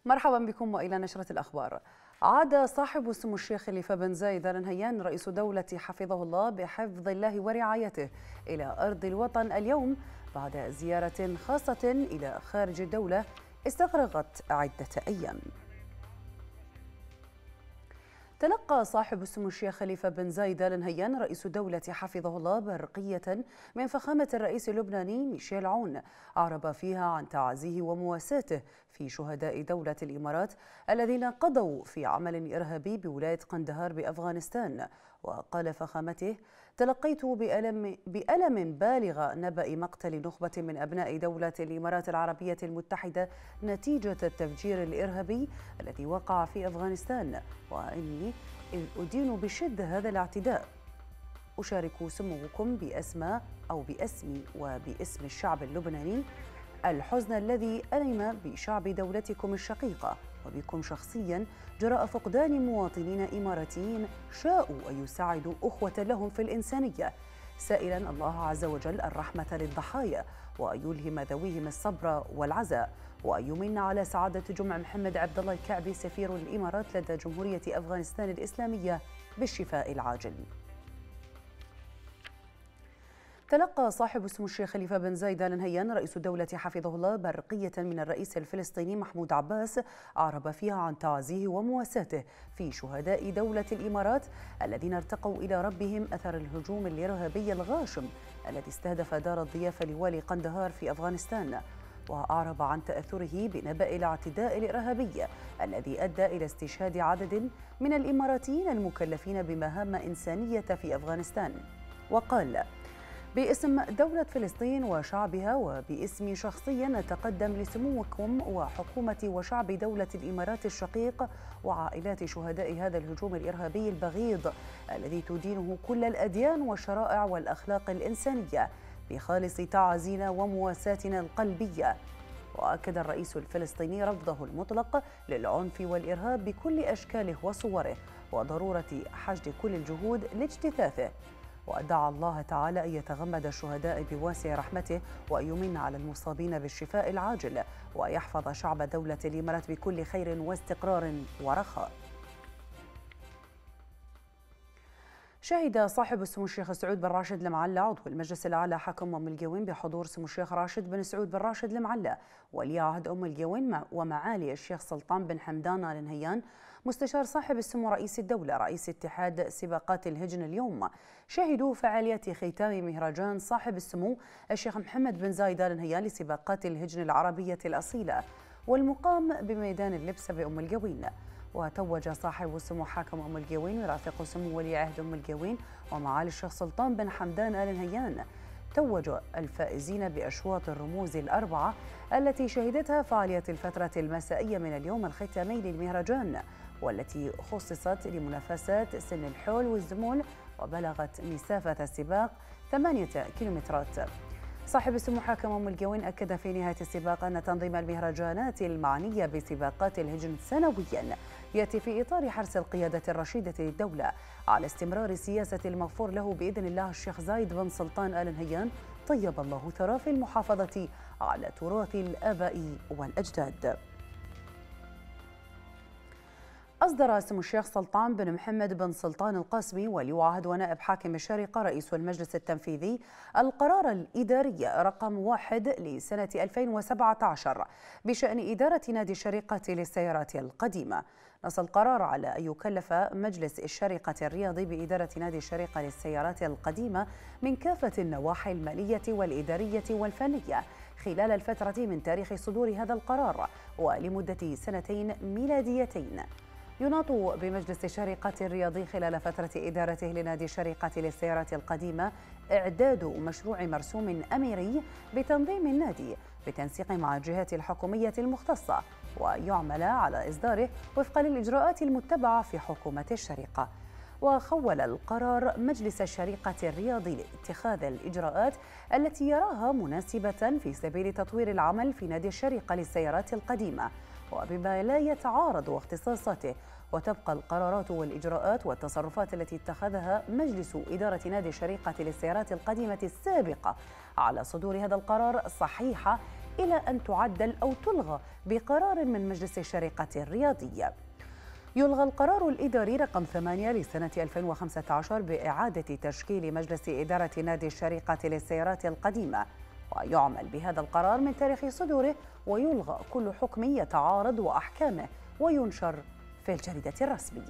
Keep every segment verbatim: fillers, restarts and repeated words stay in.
مرحبا بكم وإلى نشرة الأخبار. عاد صاحب سمو الشيخ خليفة بن زايد آل نهيان رئيس دولة حفظه الله بحفظ الله ورعايته إلى أرض الوطن اليوم بعد زيارة خاصة إلى خارج الدولة استغرقت عدة أيام. تلقى صاحب السمو الشيخ خليفة بن زايد آل نهيان رئيس دولة حفظه الله برقية من فخامة الرئيس اللبناني ميشيل عون أعرب فيها عن تعازيه ومواساته في شهداء دولة الإمارات الذين قضوا في عمل إرهابي بولاية قندهار بأفغانستان. وقال فخامته: تلقيت بألم, بألم بالغ نبأ مقتل نخبة من أبناء دولة الإمارات العربية المتحدة نتيجة التفجير الإرهابي الذي وقع في أفغانستان، وإني أدين بشدة هذا الاعتداء. أشارك سموكم بأسماء أو باسمي وباسم الشعب اللبناني الحزن الذي ألم بشعب دولتكم الشقيقة وبكم شخصيا جراء فقدان مواطنين إماراتيين شاءوا أن يساعدوا أخوة لهم في الإنسانية، سائلا الله عز وجل الرحمة للضحايا وأن يلهم ذويهم الصبر والعزاء، وأن يمن على سعادة جمع محمد عبد الله الكعبي سفير الإمارات لدى جمهورية أفغانستان الإسلامية بالشفاء العاجل. تلقى صاحب سمو الشيخ خليفة بن زايد آل نهيان رئيس دولة حفظه الله برقية من الرئيس الفلسطيني محمود عباس أعرب فيها عن تعازيه ومواساته في شهداء دولة الإمارات الذين ارتقوا إلى ربهم أثر الهجوم الإرهابي الغاشم الذي استهدف دار الضيافة لوالي قندهار في أفغانستان. وأعرب عن تأثره بنبأ الاعتداء الإرهابي الذي أدى إلى استشهاد عدد من الإماراتيين المكلفين بمهام إنسانية في أفغانستان. وقال: باسم دولة فلسطين وشعبها وباسمي شخصيا أتقدم لسموكم وحكومة وشعب دولة الإمارات الشقيق وعائلات شهداء هذا الهجوم الإرهابي البغيض الذي تدينه كل الأديان والشرائع والأخلاق الإنسانية بخالص تعازينا ومواساتنا القلبية. وأكد الرئيس الفلسطيني رفضه المطلق للعنف والإرهاب بكل أشكاله وصوره وضرورة حشد كل الجهود لاجتثاثه، وأدعى الله تعالى أن يتغمد الشهداء بواسع رحمته وأن يمن على المصابين بالشفاء العاجل ويحفظ شعب دولة الإمارات بكل خير واستقرار ورخاء. شهد صاحب السمو الشيخ سعود بن راشد المعلى عضو المجلس الأعلى حاكم أم القوين بحضور سمو الشيخ راشد بن سعود بن راشد المعلى ولي عهد أم القوين ومعالي الشيخ سلطان بن حمدان آل نهيان مستشار صاحب السمو رئيس الدولة رئيس اتحاد سباقات الهجن اليوم. شهدوا فعاليات ختام مهرجان صاحب السمو الشيخ محمد بن زايد آل نهيان لسباقات الهجن العربية الأصيلة والمقام بميدان اللبسة بأم القوين. وتوج صاحب السمو حاكم أم القوين ورافق سمو ولي عهد أم القوين ومعالي الشيخ سلطان بن حمدان آل نهيان توج الفائزين بأشواط الرموز الأربعة التي شهدتها فعاليات الفترة المسائية من اليوم الختامي للمهرجان، والتي خصصت لمنافسات سن الحول والزمول وبلغت مسافة السباق ثمانية كيلومترات. صاحب السمو حاكم أم القوين أكد في نهاية السباق أن تنظيم المهرجانات المعنية بسباقات الهجن سنويا يأتي في إطار حرص القيادة الرشيدة للدولة على استمرار سياسة المغفور له بإذن الله الشيخ زايد بن سلطان آل نهيان طيب الله ثراه في المحافظة على تراث الآباء والأجداد. أصدر سمو الشيخ سلطان بن محمد بن سلطان القاسمي ولي عهد ونائب حاكم الشارقة رئيس المجلس التنفيذي القرار الإداري رقم واحد لسنة ألفين وسبعة عشر بشأن إدارة نادي الشارقة للسيارات القديمة. نص القرار على أن يكلف مجلس الشارقة الرياضي بإدارة نادي الشارقة للسيارات القديمة من كافة النواحي المالية والإدارية والفنية خلال الفترة من تاريخ صدور هذا القرار ولمدة سنتين ميلاديتين. يناط بمجلس الشارقة الرياضي خلال فترة إدارته لنادي الشارقة للسيارات القديمة إعداد مشروع مرسوم أميري بتنظيم النادي بالتنسيق مع الجهات الحكومية المختصة، ويعمل على إصداره وفقا للإجراءات المتبعة في حكومة الشارقة. وخول القرار مجلس الشارقة الرياضي لاتخاذ الإجراءات التي يراها مناسبة في سبيل تطوير العمل في نادي الشارقة للسيارات القديمة وبما لا يتعارض واختصاصاته، وتبقى القرارات والإجراءات والتصرفات التي اتخذها مجلس إدارة نادي الشارقة للسيارات القديمة السابقة على صدور هذا القرار صحيحة إلى أن تعدل أو تلغى بقرار من مجلس الشركة الرياضية. يلغى القرار الإداري رقم ثمانية لسنة ألفين وخمسة عشر بإعادة تشكيل مجلس إدارة نادي الشركة للسيارات القديمة، ويعمل بهذا القرار من تاريخ صدوره، ويلغى كل حكم يتعارض وأحكامه وينشر في الجريدة الرسمية.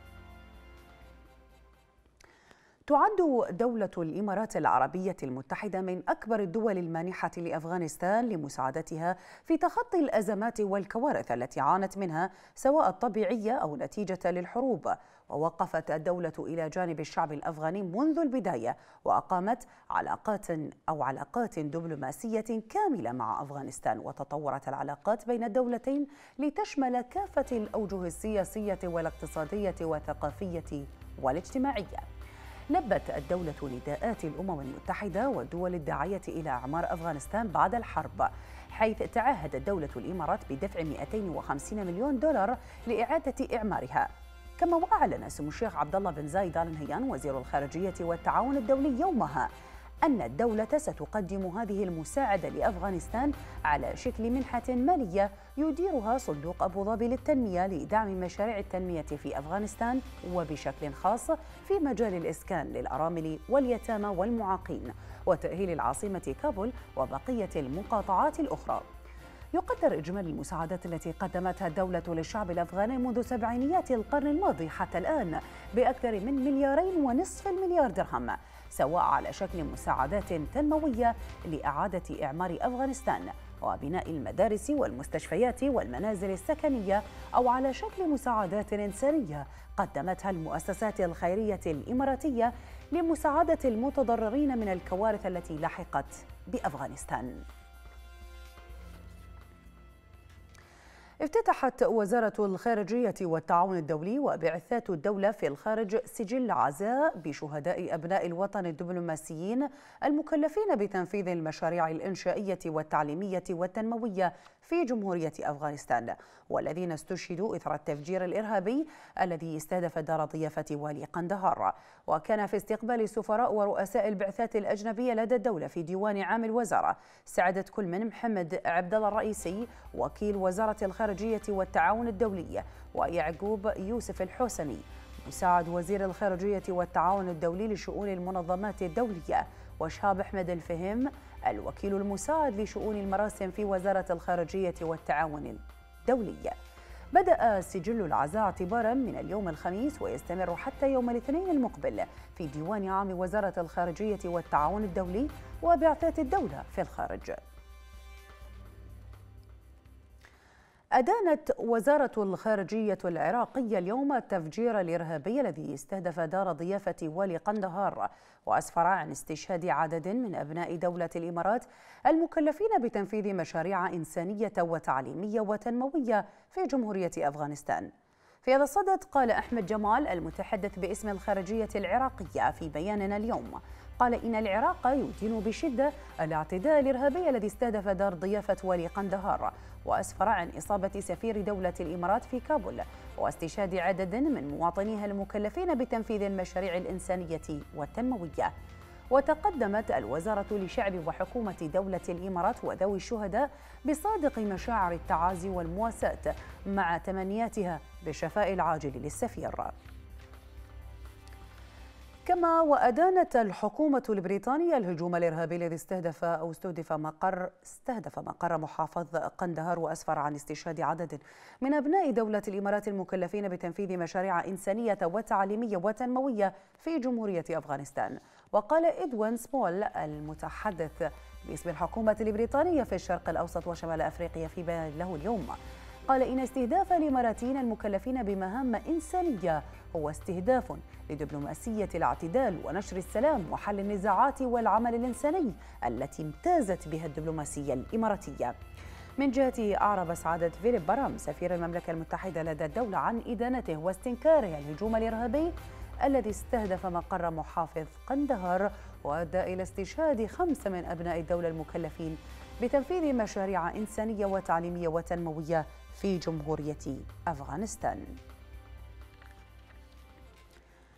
تعد دولة الإمارات العربية المتحدة من أكبر الدول المانحة لأفغانستان لمساعدتها في تخطي الأزمات والكوارث التي عانت منها سواء طبيعية أو نتيجة للحروب. ووقفت الدولة إلى جانب الشعب الأفغاني منذ البداية، وأقامت علاقات أو علاقات دبلوماسية كاملة مع أفغانستان، وتطورت العلاقات بين الدولتين لتشمل كافة الأوجه السياسية والاقتصادية والثقافية والاجتماعية. لبت الدولة نداءات الأمم المتحدة والدول الداعية إلى إعمار أفغانستان بعد الحرب، حيث تعهدت دولة الإمارات بدفع مئتين وخمسين مليون دولار لإعادة إعمارها. كما وأعلن سمو الشيخ عبد الله بن زايد آل نهيان وزير الخارجية والتعاون الدولي يومها أن الدولة ستقدم هذه المساعدة لأفغانستان على شكل منحة مالية يديرها صندوق أبو ظبي للتنمية لدعم مشاريع التنمية في أفغانستان، وبشكل خاص في مجال الإسكان للأرامل واليتامى والمعاقين، وتأهيل العاصمة كابول وبقية المقاطعات الأخرى. يقدر إجمالي المساعدات التي قدمتها الدولة للشعب الأفغاني منذ سبعينيات القرن الماضي حتى الآن بأكثر من مليارين ونصف المليار درهم، سواء على شكل مساعدات تنموية لإعادة إعمار أفغانستان وبناء المدارس والمستشفيات والمنازل السكنية، أو على شكل مساعدات إنسانية قدمتها المؤسسات الخيرية الإماراتية لمساعدة المتضررين من الكوارث التي لحقت بأفغانستان. افتتحت وزارة الخارجية والتعاون الدولي وبعثات الدولة في الخارج سجل عزاء بشهداء أبناء الوطن الدبلوماسيين المكلفين بتنفيذ المشاريع الإنشائية والتعليمية والتنموية في جمهورية أفغانستان، والذين استشهدوا إثر التفجير الإرهابي الذي استهدف دار ضيافة والي قندهار. وكان في استقبال السفراء ورؤساء البعثات الأجنبية لدى الدولة في ديوان عام الوزارة سعادة كل من محمد عبد الله الرئيسي وكيل وزارة الخارجية والتعاون الدولي، ويعقوب يوسف الحوسني مساعد وزير الخارجية والتعاون الدولي لشؤون المنظمات الدولية، وشهاب أحمد الفهم الوكيل المساعد لشؤون المراسم في وزارة الخارجية والتعاون الدولي. بدأ سجل العزاء اعتبارا من اليوم الخميس ويستمر حتى يوم الاثنين المقبل في ديوان عام وزارة الخارجية والتعاون الدولي وبعثات الدولة في الخارج. أدانت وزارة الخارجية العراقية اليوم التفجير الإرهابي الذي استهدف دار ضيافة والي قندهار، وأسفر عن استشهاد عدد من أبناء دولة الإمارات المكلفين بتنفيذ مشاريع إنسانية وتعليمية وتنموية في جمهورية أفغانستان. في هذا الصدد قال أحمد جمال المتحدث باسم الخارجية العراقية في بياننا اليوم، قال إن العراق يدين بشدة الاعتداء الإرهابي الذي استهدف دار ضيافة والي قندهار، وأسفر عن إصابة سفير دولة الإمارات في كابول واستشهاد عدد من مواطنيها المكلفين بتنفيذ المشاريع الإنسانية والتنموية. وتقدمت الوزارة لشعب وحكومة دولة الإمارات وذوي الشهداء بصادق مشاعر التعازي والمواساة مع تمنياتها بالشفاء العاجل للسفير. كما وأدانت الحكومة البريطانية الهجوم الإرهابي الذي استهدف أو استهدف مقر استهدف مقر محافظ قندهار، وأسفر عن استشهاد عدد من أبناء دولة الإمارات المكلفين بتنفيذ مشاريع إنسانية وتعليمية وتنموية في جمهورية أفغانستان. وقال إدوين سمول المتحدث باسم الحكومة البريطانية في الشرق الأوسط وشمال أفريقيا في بيان له اليوم، قال إن استهداف الإماراتيين المكلفين بمهام إنسانية هو استهداف لدبلوماسية الاعتدال ونشر السلام وحل النزاعات والعمل الإنساني التي امتازت بها الدبلوماسية الإماراتية. من جهته أعرب سعادة فيليب برام سفير المملكة المتحدة لدى الدولة عن إدانته واستنكاره الهجوم الإرهابي الذي استهدف مقر محافظ قندهار وأدى إلى استشهاد خمسة من أبناء الدولة المكلفين بتنفيذ مشاريع إنسانية وتعليمية وتنموية في جمهورية أفغانستان.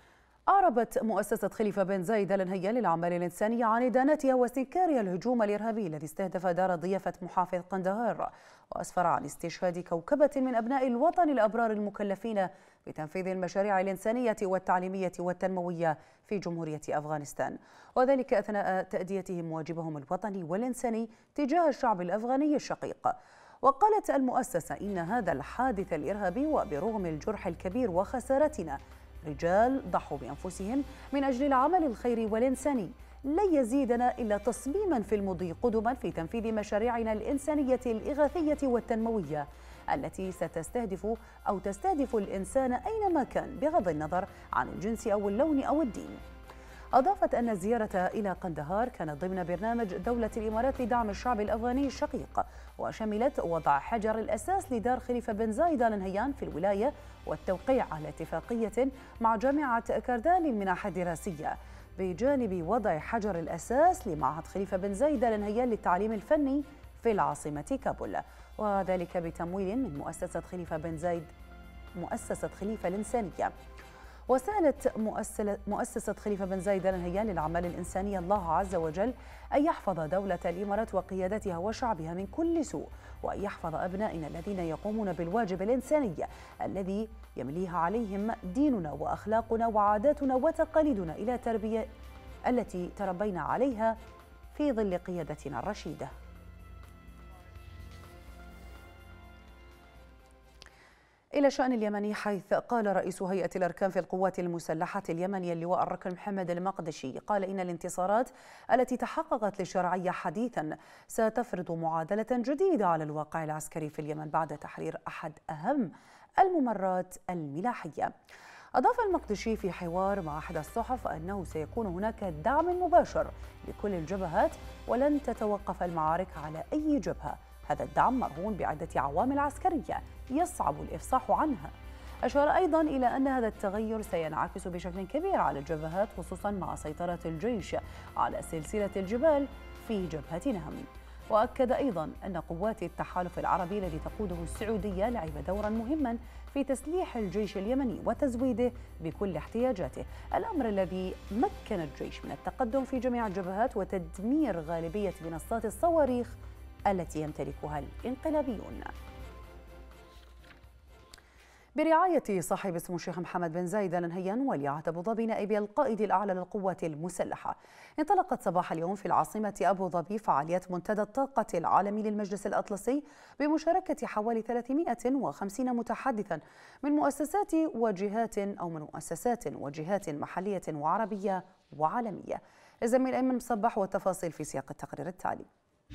أعربت مؤسسة خليفة بن زايد آل نهيان للأعمال الإنسانية عن إدانتها واستنكارها الهجوم الإرهابي الذي استهدف دار ضيافة محافظ قندهار، وأسفر عن استشهاد كوكبة من أبناء الوطن الأبرار المكلفين بتنفيذ المشاريع الإنسانية والتعليمية والتنموية في جمهورية أفغانستان، وذلك أثناء تأديتهم واجبهم الوطني والإنساني تجاه الشعب الأفغاني الشقيق. وقالت المؤسسة إن هذا الحادث الإرهابي وبرغم الجرح الكبير وخسارتنا رجال ضحوا بأنفسهم من أجل العمل الخيري والإنساني، لن يزيدنا إلا تصميما في المضي قدما في تنفيذ مشاريعنا الإنسانية الإغاثية والتنموية التي ستستهدف أو تستهدف الإنسان أينما كان بغض النظر عن الجنس أو اللون أو الدين. أضافت أن الزيارة إلى قندهار كانت ضمن برنامج دولة الإمارات لدعم الشعب الأفغاني الشقيق، وشملت وضع حجر الأساس لدار خليفة بن زايد آل نهيان في الولاية والتوقيع على اتفاقية مع جامعة كاردان للمنح الدراسية، بجانب وضع حجر الأساس لمعهد خليفة بن زايد آل نهيان للتعليم الفني في العاصمة كابول، وذلك بتمويل من مؤسسة خليفة بن زايد مؤسسة خليفة الإنسانية. وسألت مؤسسة خليفة بن زايد آل نهيان للأعمال الإنسانية الله عز وجل أن يحفظ دولة الإمارات وقيادتها وشعبها من كل سوء، وأن يحفظ أبنائنا الذين يقومون بالواجب الإنساني الذي يمليها عليهم ديننا وأخلاقنا وعاداتنا وتقاليدنا إلى تربية التي تربينا عليها في ظل قيادتنا الرشيدة. إلى شأن اليمني، حيث قال رئيس هيئة الأركان في القوات المسلحة اليمنية اللواء الركن محمد المقدشي قال إن الانتصارات التي تحققت للشرعية حديثا ستفرض معادلة جديدة على الواقع العسكري في اليمن بعد تحرير أحد أهم الممرات الملاحية. أضاف المقدشي في حوار مع أحد الصحف أنه سيكون هناك دعم مباشر لكل الجبهات ولن تتوقف المعارك على أي جبهة. هذا الدعم مرهون بعدة عوامل عسكرية يصعب الإفصاح عنها. أشار أيضا إلى أن هذا التغير سينعكس بشكل كبير على الجبهات، خصوصا مع سيطرة الجيش على سلسلة الجبال في جبهة نهم. وأكد أيضا أن قوات التحالف العربي الذي تقوده السعودية لعب دورا مهما في تسليح الجيش اليمني وتزويده بكل احتياجاته، الأمر الذي مكن الجيش من التقدم في جميع الجبهات وتدمير غالبية منصات الصواريخ التي يمتلكها الانقلابيون. برعاية صاحب سمو الشيخ محمد بن زايد آل نهيان ولي عهد أبو ظبي نائب القائد الأعلى للقوات المسلحة، انطلقت صباح اليوم في العاصمة أبو ظبي فعاليات منتدى الطاقة العالمي للمجلس الأطلسي بمشاركة حوالي ثلاثمائة وخمسين متحدثا من مؤسسات وجهات أو من مؤسسات وجهات محلية وعربية وعالمية. الزميل أيمن مصبح والتفاصيل في سياق التقرير التالي.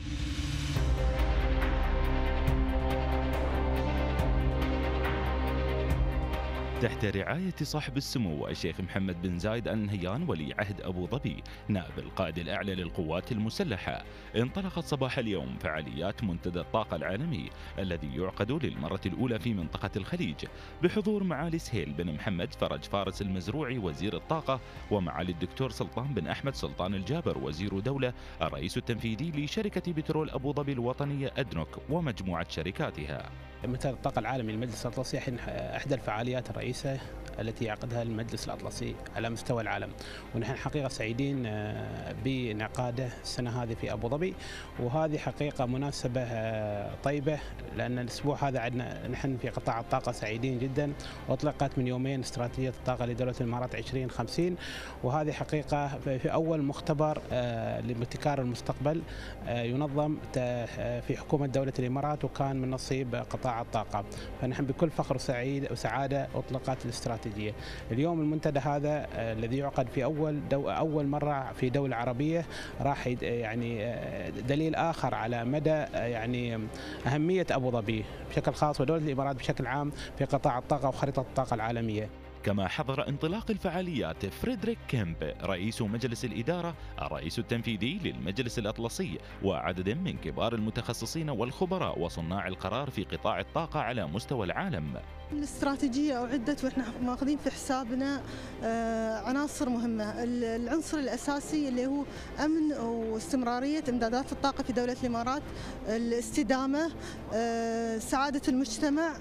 تحت رعاية صاحب السمو الشيخ محمد بن زايد آل نهيان ولي عهد أبو ظبي نائب القائد الأعلى للقوات المسلحة، انطلقت صباح اليوم فعاليات منتدى الطاقة العالمي الذي يعقد للمرة الأولى في منطقة الخليج بحضور معالي سهيل بن محمد فرج فارس المزروعي وزير الطاقة، ومعالي الدكتور سلطان بن أحمد سلطان الجابر وزير دولة الرئيس التنفيذي لشركة بترول أبو ظبي الوطنية أدنوك ومجموعة شركاتها. منتدى الطاقة العالمي للمجلس الأطلسي إحدى الفعاليات الرئيسة التي يعقدها المجلس الأطلسي على مستوى العالم، ونحن حقيقة سعيدين بانعقاده السنة هذه في أبو ظبي، وهذه حقيقة مناسبة طيبة لأن الأسبوع هذا عندنا نحن في قطاع الطاقة سعيدين جدا، وأطلقت من يومين استراتيجية الطاقة لدولة الإمارات عشرين خمسين، وهذه حقيقة في أول مختبر لابتكار المستقبل ينظم في حكومة دولة الإمارات وكان من نصيب قطاع الطاقة، فنحن بكل فخر وسعيد وسعادة أطلقت الاستراتيجية. اليوم المنتدى هذا الذي يعقد في أول دو أول مرة في دولة عربية راح يعني دليل آخر على مدى يعني أهمية أبو ظبي بشكل خاص ودولة الإمارات بشكل عام في قطاع الطاقة وخريطة الطاقة العالمية. كما حضر انطلاق الفعاليات فريدريك كيمب رئيس مجلس الإدارة الرئيس التنفيذي للمجلس الأطلسي وعدد من كبار المتخصصين والخبراء وصناع القرار في قطاع الطاقة على مستوى العالم. الاستراتيجية أعدت وإحنا ماخذين في حسابنا عناصر مهمة، العنصر الأساسي اللي هو أمن واستمرارية إمدادات الطاقة في دولة الإمارات، الاستدامة، سعادة المجتمع،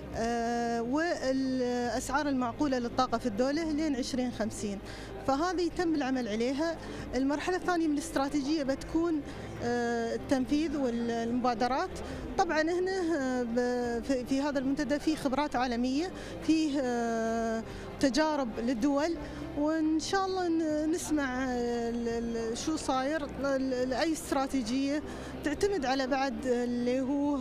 والأسعار المعقولة للطاقة في الدولة لين عشرين خمسين. فهذه يتم العمل عليها. المرحلة الثانية من الاستراتيجية بتكون التنفيذ والمبادرات. طبعا هنا في هذا المنتدى في خبرات عالمية، فيه تجارب للدول، وإن شاء الله نسمع شو صاير. أي استراتيجية تعتمد على بعد اللي هو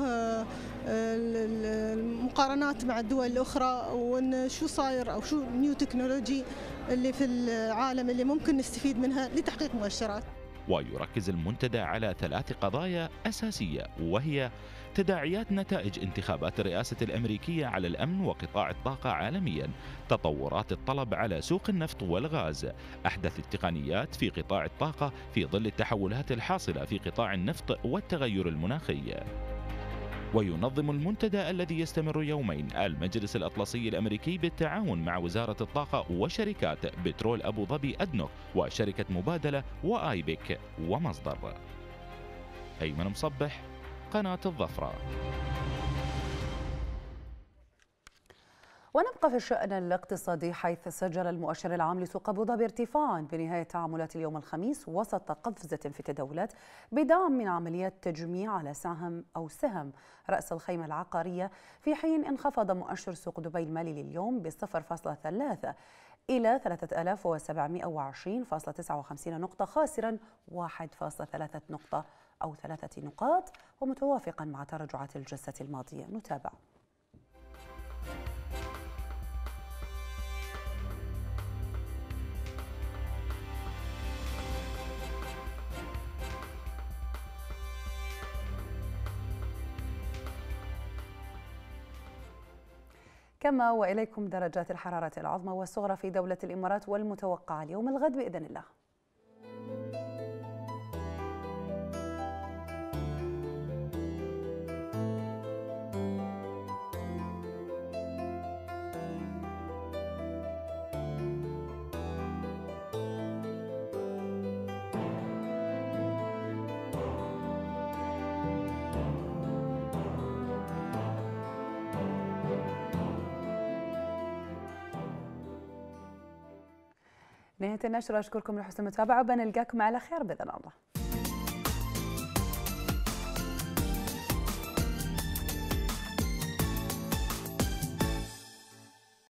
المقارنات مع الدول الأخرى، وإن شو صاير أو شو نيو تكنولوجي اللي في العالم اللي ممكن نستفيد منها لتحقيق مؤشرات. ويركز المنتدى على ثلاث قضايا أساسية، وهي تداعيات نتائج انتخابات الرئاسة الأمريكية على الأمن وقطاع الطاقة عالميا، تطورات الطلب على سوق النفط والغاز، أحدث التقنيات في قطاع الطاقة في ظل التحولات الحاصلة في قطاع النفط والتغير المناخي. وينظم المنتدى الذي يستمر يومين المجلس الأطلسي الأمريكي بالتعاون مع وزارة الطاقة وشركات بترول أبو ظبي أدنوك وشركة مبادلة وآيبك ومصدر. أيمن مصبح، قناة الظفرة. ونبقى في الشأن الاقتصادي، حيث سجل المؤشر العام لسوق أبو ظبي ارتفاعا بنهاية تعاملات اليوم الخميس وسط قفزة في التداولات بدعم من عمليات تجميع على سهم أو سهم رأس الخيمة العقارية، في حين انخفض مؤشر سوق دبي المالي لليوم ب صفر فاصلة ثلاثة إلى ثلاثة آلاف وسبعمئة وعشرين فاصلة تسعة وخمسين نقطة، خاسرا واحد فاصلة ثلاثة نقطة أو ثلاثة نقاط، ومتوافقا مع تراجعات الجلسة الماضية. نتابع. كما وإليكم درجات الحرارة العظمى والصغرى في دولة الإمارات والمتوقعة اليوم الغد بإذن الله. نهاية النشرة، أشكركم لحسن المتابعة، بنلقاكم على خير بإذن الله.